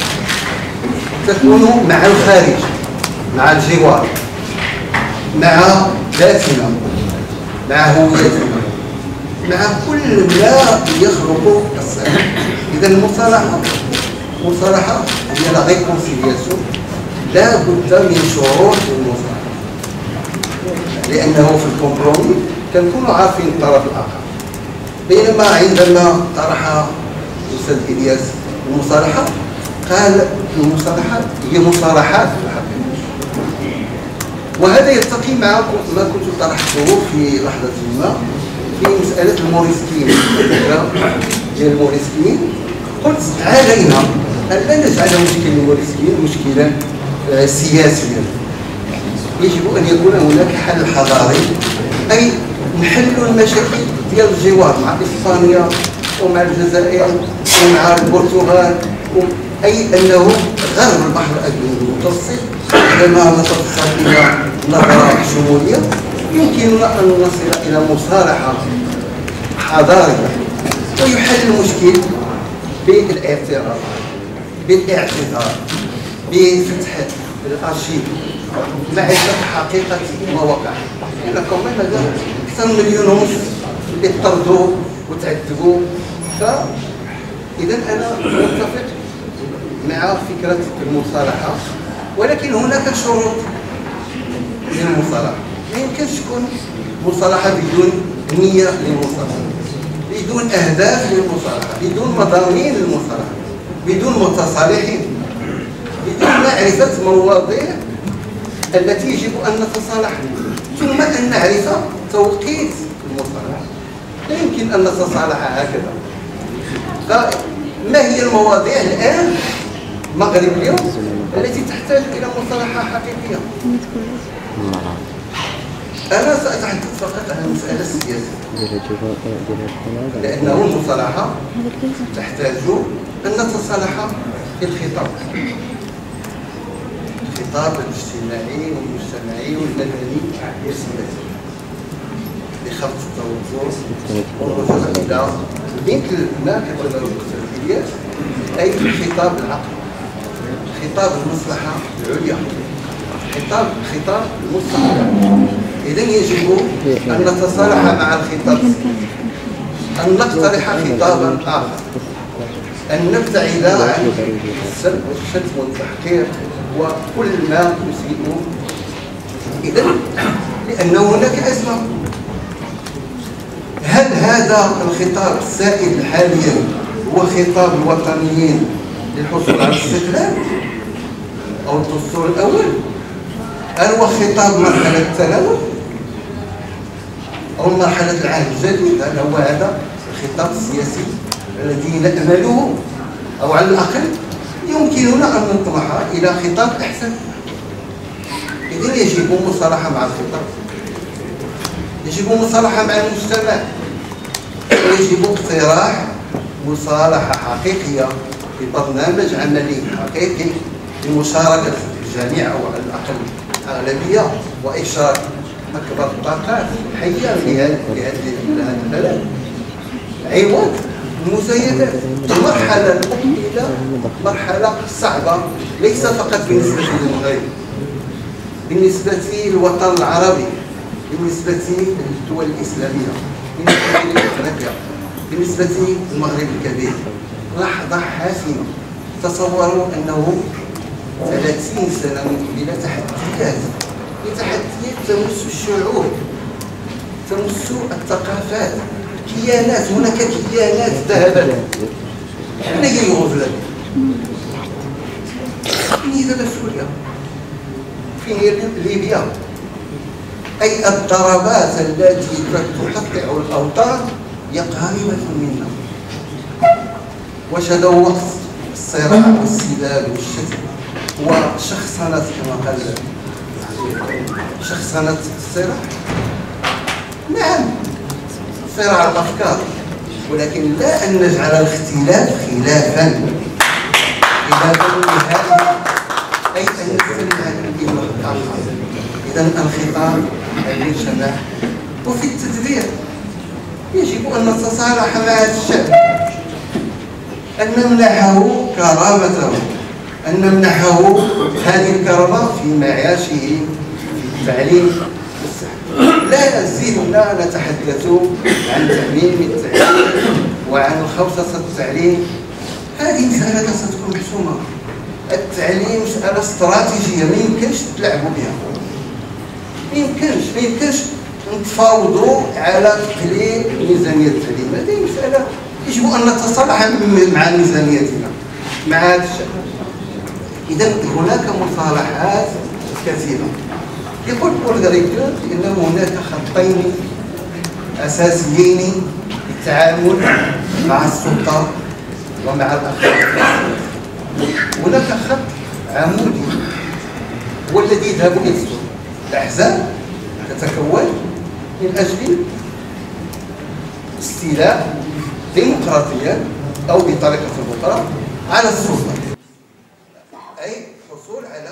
تكون مع الخارج، مع الجوار، مع ذاتنا، مع هويتنا، مع كل ما يخلق الصراع. إذا المصالحة المصالحة هي لا ريكونسيلياسيون، لا بد من شروط للمصالحة، لأنه في الكومبرومي كنكونوا عارفين الطرف الآخر. بينما عندما طرح الأستاذ إلياس المصالحة قال المصالحة هي مصالحات في الحقيقة، وهذا يلتقي مع ما كنت طرحته في لحظة ما في مسألة الموريسكيين. الفكرة ديال الموريسكيين قلت علينا أن لا نجعل مشكل الموريسكيين مشكلا سياسيا، يجب أن يكون هناك حل حضاري، أي نحل المشاكل ديال الجوار مع إسبانيا ومع الجزائر ومع البرتغال، أي أنه غرب البحر الأبيض المتوسط عندما نتوصل إلى نظرة شمولية يمكننا أن نصل إلى مصالحة حضارية ويحل المشكل بالاعتراف، بالاعتذار، بفتح الأرشيف، معرفة حقيقة ما وقع. لأنكم ماذا أكثر من مليون ونص اللي طردوا وتعذبوا. فإذا أنا متفق مع فكرة المصالحة، ولكن هناك شروط للمصالحة. ما يمكنش تكون مصالحة بدون نية للمصالحة، بدون أهداف للمصالحة، بدون مضامين للمصالحة، بدون متصالحين، بدون معرفة مواضيع التي يجب أن نتصالح، ثم أن نعرف توقيت المصالحة. لا يمكن أن نتصالح هكذا. فما هي المواضيع الآن المغرب اليوم التي تحتاج إلى مصالحة حقيقية؟ أنا سأتحدث فقط عن المسألة السياسية، لأنه المصالحة تحتاج أن نتصالح في الخطاب الخطاب الاجتماعي والمجتمعي والمدني والسياسي لخفض التوتر والرجوع إلى مثل ما كتبه الاقتصاديات، أي خطاب العقل، خطاب المصلحة العليا، خطاب خطاب المستقبل. إذا يجب أن نتصالح مع الخطاب، أن نقترح خطابا آخر، أن نبتعد عن السب والشتم والتحقير وكل ما يسيء. إذا لأن هناك أزمة. هل هذا الخطاب السائد حاليا هو خطاب الوطنيين للحصول على الاستقلال أو الدستور الأول؟ هل هو خطاب مرحلة التناول أو مرحلة العهد الجديد؟ هل هو هذا الخطاب السياسي الذي نأمله أو على الأقل يمكننا أن نطمح إلى خطاب أحسن؟ إذن يجب مصالحة مع الخطاب، يجب مصالحة مع المجتمع، يجب اقتراح مصالحة حقيقية ببرنامج عملي حقيقي بمشاركة الجميع أو على الأقل الأغلبية وإشراك أكبر الطاقات الحية لهذا البلد عوض المزايدات. المرحلة المقبلة مرحلة صعبة ليس فقط بالنسبة للمغرب، بالنسبة للوطن العربي، بالنسبة للدول الإسلامية، بالنسبة لأفريقيا، بالنسبة للمغرب الكبير. لحظة حاسمة. تصوروا أنه ثلاثين سنة مقبلة تحديات، تحديات تمس الشعوب، تمس الثقافات، كيانات. هناك كيانات ذهبت. أين هي يوغوسلافيا؟ فين هي دابا سوريا؟ فين هي ليبيا؟ أي الضربات التي تقطع الأوطان هي قريبة منا. واش هذا هو الصراع والسباب والشتم وشخصنة كما قال شخصنة الصراع؟ نعم، صراع الأفكار، ولكن لا أن نجعل الاختلاف خلافا خلافا نهائيا، أي أن نستمع للدين الآخر. إذا الخطاب المجتمع وفي التدبير يجب أن نتصالح مع هذا الشعب، أن نمنحه كرامته، أن نمنحه هذه الكرامة في معاشه، في التعليم والصحة. لا زلنا نتحدث عن تأميم التعليم وعن خوصصة التعليم. هذه مسألة ستكون محسومة. التعليم مسألة استراتيجية ما يمكنش تلعبوا بها، ما يمكنش ما يمكنش نتفاوضوا على تقليل ميزانية التعليم. هذه مسألة يجب أن نتصالح مع ميزانيتنا مع هذا الشأن. إذا هناك مصالحات كثيرة. يقول بول غريغون بأن هناك خطين أساسيين للتعامل مع السلطة ومع الأخلاق. هناك خط عمودي هو الذي يذهب إلى السلطة. الأحزاب تتكون من أجل استيلاء ديمقراطيا أو بطريقة أخرى على السلطة، أي الحصول على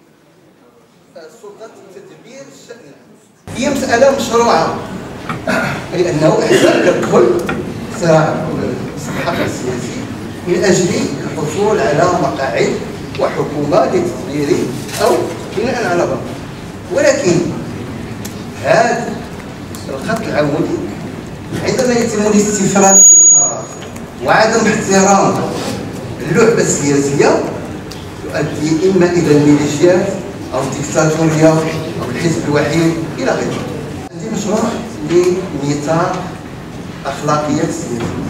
سلطة تدبير الشأن العام. هي مسألة مشروعة، أي أنه أحزاب تدخل صراع الحق السياسي من أجل الحصول على مقاعد وحكومة لتدبير أو بناء على بعض. ولكن هذا الخط العمودي عندما يتم الاستفراغ بالقرار وعدم احترام اللعبة السياسية يؤدي إما إلى الميليشيات أو الديكتاتورية أو الحزب الوحيد إلى غيره. عندي مشروع لميثاق أخلاقيات السياسية.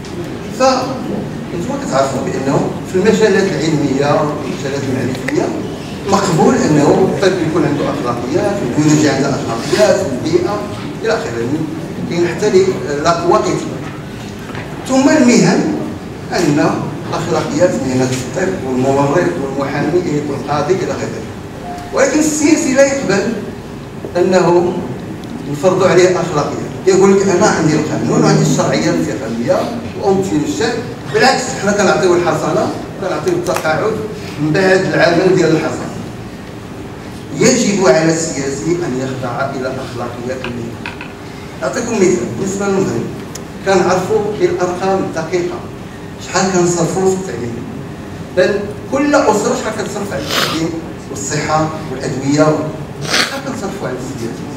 فأنتم كتعرفوا بأنه في المجالات العلمية والمجالات المعرفية مقبول أنه الطب يكون عنده أخلاقيات، البيولوجيا عندها أخلاقيات، البيئة إلى آخره. كاين حتى لاكواليتي. ثم المهن ان الاخلاقيات مهنه الطب والممرض والمحامي والقاضي الى غيره، ولكن السياسي لا يقبل انه يفرضوا عليه اخلاقيات. يقول لك انا عندي القانون وعندي الشرعيه الانتخابيه وامثل الشعب، بالعكس حنا كنعطيو الحصانه كنعطيو التقاعد من بعد العمل ديال الحصانه. يجب على السياسي ان يخضع الى اخلاقيات المهنه. اعطيكم مثال بالنسبه للمغرب، كنعرفوا بالارقام الدقيقه شحال كنصرفوا في التعليم، بل كل اسره شحال كتصرف على التعليم والصحه والادويه، شحال كنصرفوا على السياسه.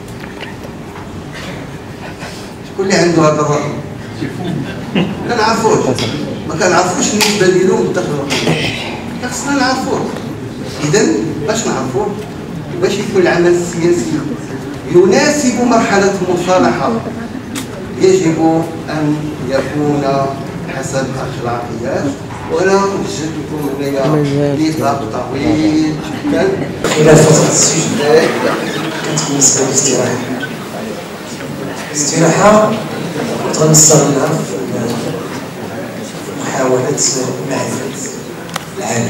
شكون اللي عنده هذا الرقم؟ ما كنعرفوش، ما كنعرفوش النسبه ديالو من الدخل الرقمي، خصنا نعرفوه. اذا باش نعرفوه، باش يكون العمل السياسي يناسب مرحله المصالحه، يجب ان يكون حسب اخلاقيات. وانا وجدت لكم هنايا نطاق طويل جدا خلال فتره السجن كانت بالنسبه للاستراحه. الاستراحه كنت غنستغلها في محاوله معرفه العالم.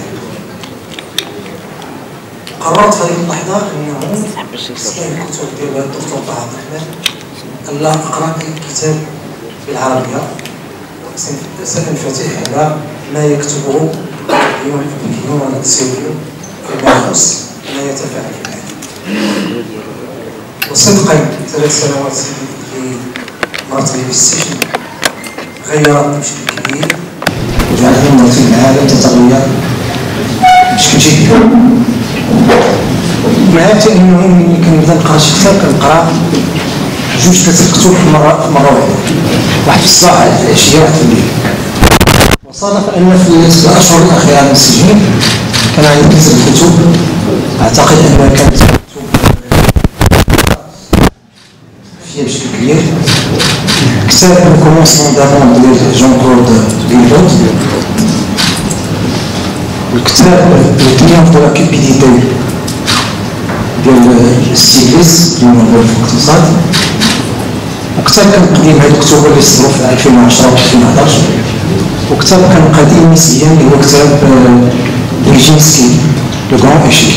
قررت في هذه اللحظه انه اسمع الكتب ديال الدكتور طه عبد الرحمن، ان لا اقرا اي كتاب بالعربيه، سأنفتح على ما يكتبه اليوم اليوم السوري فيما يخص ما يتفاعل في العالم. وصدقا ثلاث سنوات اللي مرت في السجن غيرت بشكل كبير وجعلت نظرتي للعالم تتغير بشكل جدي. معناته انه ملي كنبدا نقرا شي كتاب كنقرا جوج ثلاث كتب في مره مره واحده، واحد في الصباح واحد في العشيه واحد في الليل. وصادف ان في الاشهر الاخيره من السجن كان عندي كتب الكتب، اعتقد انها كانت فيها بشكل كبير. كتاب كومونسمون دافون ديال جون كلود فيلوت، والكتاب الكليون دو لا كوبيديتي ديال ستيغليس اللي هو الاقتصاد. وكتاب كان قديم، هاد الكتب اللي صدروا في ألفين وعشرة و ألفين وحداش. وكتاب كان قديم نسبيا اللي هو كتاب بريجينسكي لو غران ايشيك.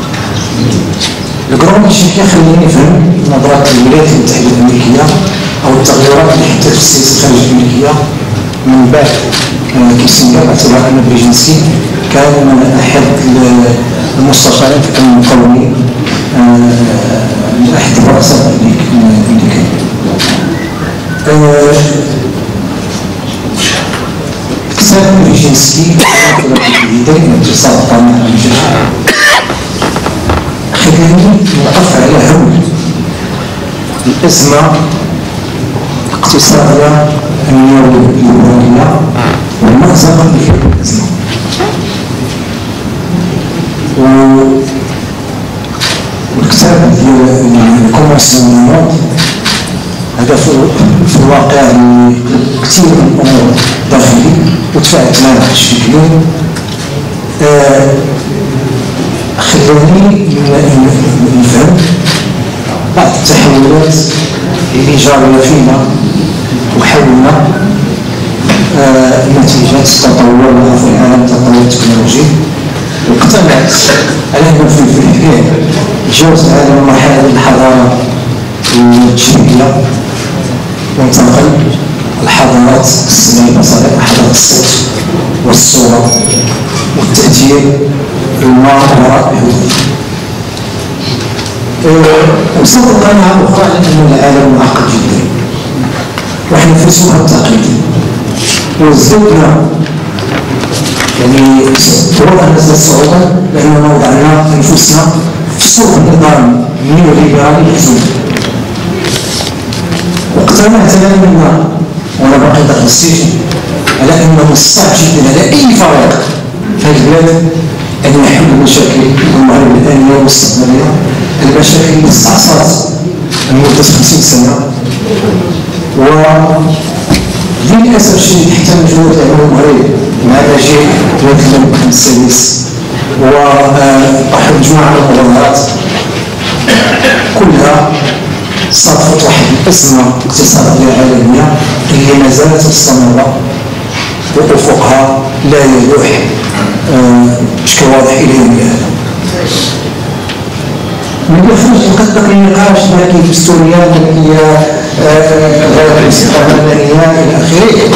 لو غران ايشيك خليني نفهم نظرات الولايات المتحده الامريكيه او التغيرات اللي حدثت في السياسه الخارجيه الامريكيه من بعد كيسنجر، باعتبار ان بريجينسكي كان من احد المستشارين في الامن القومي من احد الرؤساء الامريكيين. كتاب بريجينسكي يدرك اقتصاد الطمع الجشع خلاني نوقف على هول الازمه الاقتصاديه النيوليبراليه والمأزق اللي في الازمه. والكتاب ديال كومونسمون دو هذا في الواقع كثير من الامور داخلي وتفاعلت معاه بشكل كبير، خلاني نفهم بعض التحولات اللي جاريه فينا وحولنا نتيجه التطور في العالم، التطور التكنولوجي. واقتنعت على انه في الحكايه جاوز هذا مرحله الحضاره التشريعيه وانتقل الحضارات السمعيه البصريه، حضاره الصوت والصوره والتاثير ما وراء الحدود. وصلت قناعه اخرى على ان العالم معقد جدا ونحن في سوق التقليدي، وزدنا يعني طرق نزلت صعوبه لاننا وضعنا انفسنا في سوق النظام النيوليبرالي الحزبي. واقتنعت تماما وانا باقي داخل السجن على انه من الصعب جدا على اي فريق في هذه البلاد ان يحل المشاكل المغرب الانيه والمستقبليه، المشاكل اللي استعصت لمده خمسين سنه. و للاسف الشديد حتى مجهود العمل المغرب مع مجيء ولاد الملك السادس وطرح مجموعه من المظاهرات كلها صادفت واحد الازمه اقتصاديه عالميه اللي ما زالت مستمره وافقها لا يلوح بشكل واضح الى يومنا هذا. من يخرج يقدم النقاش ما كاين دستوريه ما كاين غير الاستقامه الماليه الى اخره.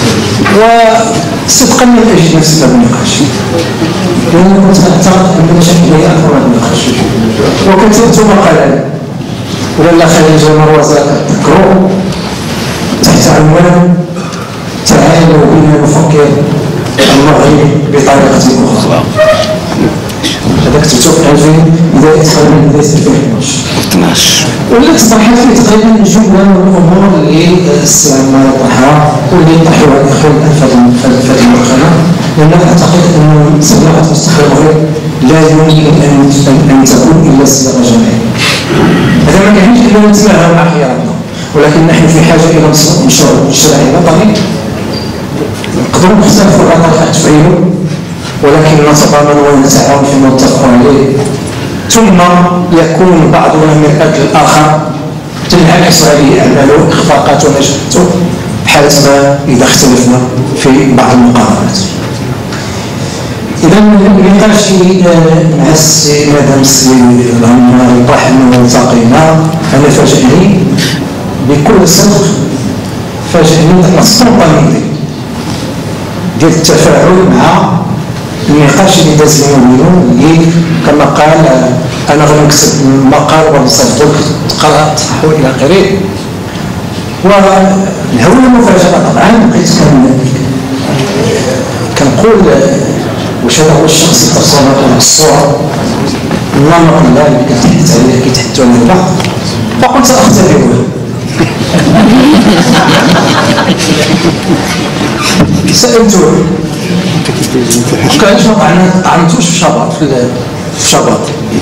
وصدقا من اجل نفس هذا النقاش لأنه كنت اعتقد ان المشاكل هي اكبر من النقاش. وكتبت مقالا ولا خليل جمال وزاره تذكروا تحت عنوان تعالوا بنا نفكر المغرب بطريقه اخرى. هذا كتبته في ألفين بدايه تقريبا بدايه ألفين واثناش واللي تصبحت فيه تقريبا جمله من الامور اللي السي عمار طرحها واللي طرحوها الاخوان الان في هذه المرحله. لان اعتقد ان صياغه مستقبل المغرب لا يمكن ان ان تكون الا صياغه جماعيه. هذا ما كيعنيش اننا نتماهى مع خياراتنا، ولكن نحن في حاجه الى مشروع اجتماعي وطني نقدروا نختلفوا على طريقه تفعيله، ولكن نتضامن ونتعاون فيما نتفق عليه، ثم يكون بعضنا مرآة للآخر تنعكس عليه أعماله إخفاقاته ونجاحاته بحالة ما إذا اختلفنا في بعض المقارنات. إذا النقاش مع السي مدام السي عمار طرح أنه التقينا، أنا فاجأني بكل صدق، فاجأني ذاك السبونطانيتي ديال التفاعل مع النقاش اللي داز لنا اليوم، اللي كما قال انا غادي نكتب مقال ونصيفطوك تقرا تصححوا الى اخره. والهويه المفاجاه طبعا بقيت كنقول واش هذا هو الشخص البيرسونال ولا الصوره النمط اللي كتحدث عليه كيتحدثوا عليه البعض، فقلت ساختبره. سالته علاش ما طعنتوش في شباط في شباط؟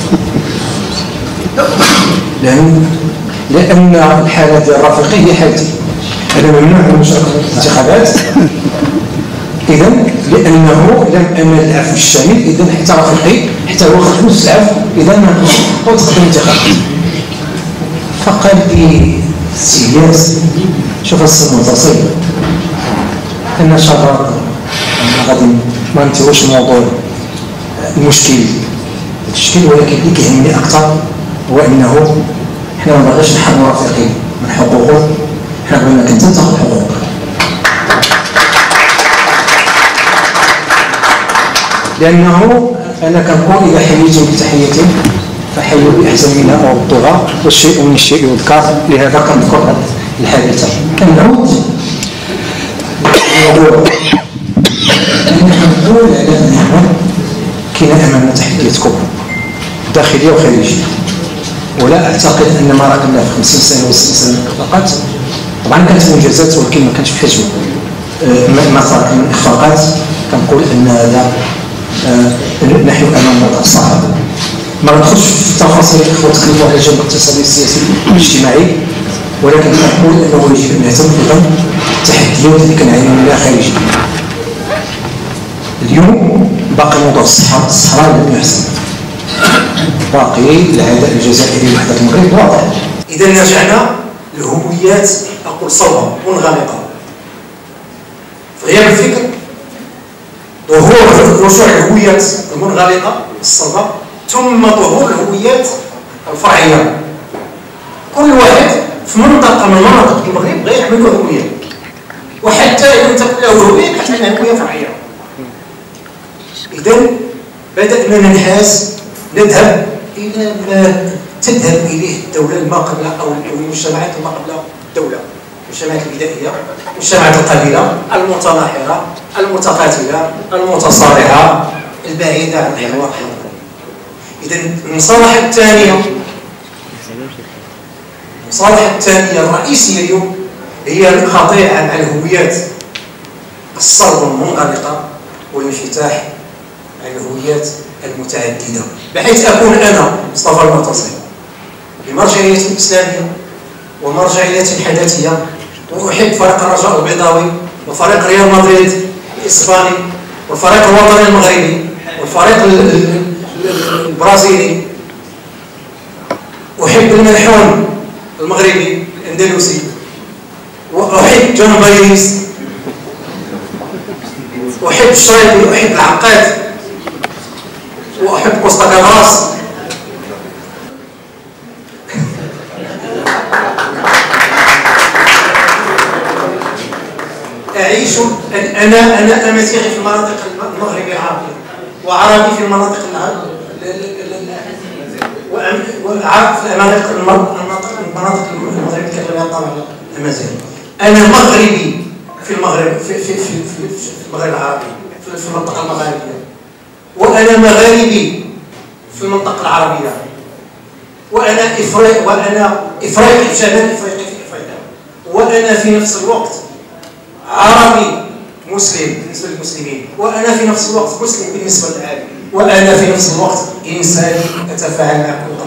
لأن لأن الحالة ديال رفيقي هي حالتي، أنا ممنوع من المشاركة في الانتخابات، إذا لأنه لم أنال العفو الشامل، إذا حتى رفيقي حتى هو خد نفس العفو، إذا ما نقدرش تقدم الانتخابات. فقال لي السي إلياس شوف السي المتصل أن شباط غادي ما ننتهوش موضوع المشكل التشكيل، ولكن اللي كيهمني اكثر هو انه حنا ما بغيناش نحرموا رفيقي من حقوقه، حنا بغيناك انت تاخذ حقوقك. لانه انا كنقول اذا حييتم بتحيه فحيوا باحسن منها او ردوها، والشيء من الشيء يذكر، لهذا كنذكر الحادثه. كنعود نقول على أنه كاين أمامنا تحديات كبرى داخلية وخارجية، ولا أعتقد أن ما راكمنا في خمسين سنة و ستين سنة من الإخفاقات، طبعا كانت منجزات ولكن ما كانش بحجم ما صار من إخفاقات. كنقول أن هذا نحن أمام وضع صعب. ما ندخلش في التفاصيل الإخوة تكلموا على الجانب الاقتصادي السياسي والاجتماعي، ولكن نقول أنه يجب أن نهتم أيضا بالتحديات اللي كنعانيو منها خارجيا. اليوم باقي موضوع الصحة، الصحراء لم يحسن، باقي العداء الجزائري وحدة المغرب واضح. إذا رجعنا لهويات أقول صلبة منغلقة في غياب الفكر، ظهور رجوع الهويات المنغلقة الصلبة، ثم ظهور الهويات الفرعية. كل واحد في منطقة من مناطق المغرب غير يعمل له هوية، وحتى لم تكن له هوية كتكون هوية فرعية. إذا بدأنا ننحاز نذهب إلى ما تذهب إليه الدولة ما قبل أو المجتمعات ما قبل الدولة، المجتمعات البدائية، المجتمعات القليلة المتناحرة المتقاتلة المتصارعة البعيدة عن الحوار الحضاري. إذا المصالحة الثانية المصالحة الثانية الرئيسية اليوم هي القضاء على الهويات الصلبة المنغلقة والانفتاح على الهويات المتعددة، بحيث أكون أنا مصطفى المعتصم بمرجعية إسلامية ومرجعية حداثية، وأحب فريق الرجاء البيضاوي وفريق ريال مدريد الإسباني والفريق الوطني المغربي والفريق البرازيلي، أحب الملحون المغربي الاندلسي، واحب جون بايريس، احب الشريطي، احب العقاد، واحب كوستا كافراس. اعيش انا انا امازيغي في المناطق المغربيه العربيه، وعربي في المناطق وعرب في المناطق المناطق المغربيه اللي كتبها الطابع الامازيغي. انا مغربي في المغرب في في في في المغرب العربي، في المنطقه المغاربيه، وانا مغاربي في المنطقه العربيه، وانا افريقي، وانا افريقي في شمال افريقيا في افريقيا، وانا في نفس الوقت عربي مسلم بالنسبه للمسلمين، وانا في نفس الوقت مسلم بالنسبه للعالم، وانا في نفس الوقت انساني اتفاعل مع